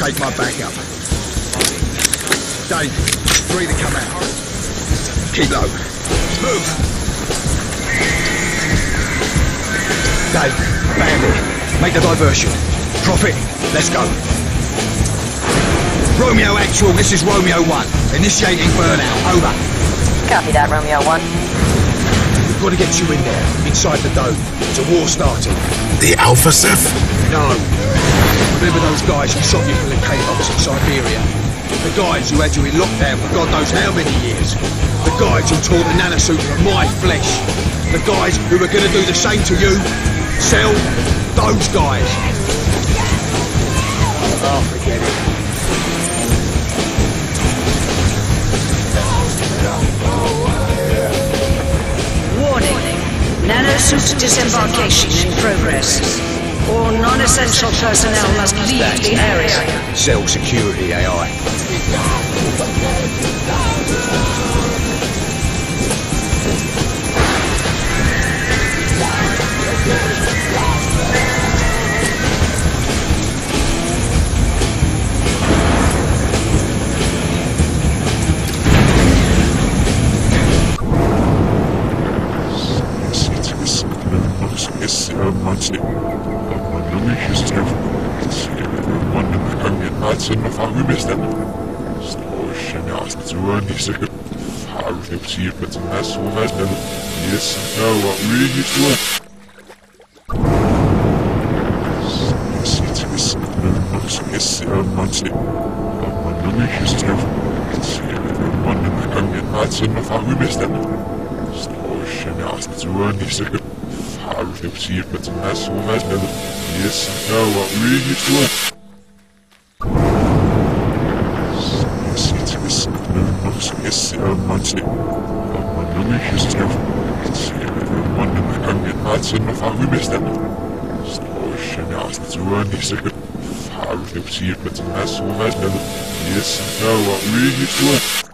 take my back up. Dave, free to come out. Keep low. Move! Dave, bandit, make the diversion. Prophet, let's go. Romeo Actual, this is Romeo 1. Initiating burnout, over. Copy that, Romeo 1. We've got to get you in there, inside the dome. There's a war starting. The Alpha Ceph? No. Remember those guys who shot you from the K-box in Siberia? The guys who had you in lockdown for God knows how many years. The guys who tore the nanosuit from my flesh. The guys who were going to do the same to you. Sell those guys. Oh, forget it. Warning. Nanosuit disembarkation in progress. All non-essential personnel must leave the area. Cell security AI. Yes, no, what really good. Yes, no, what really good.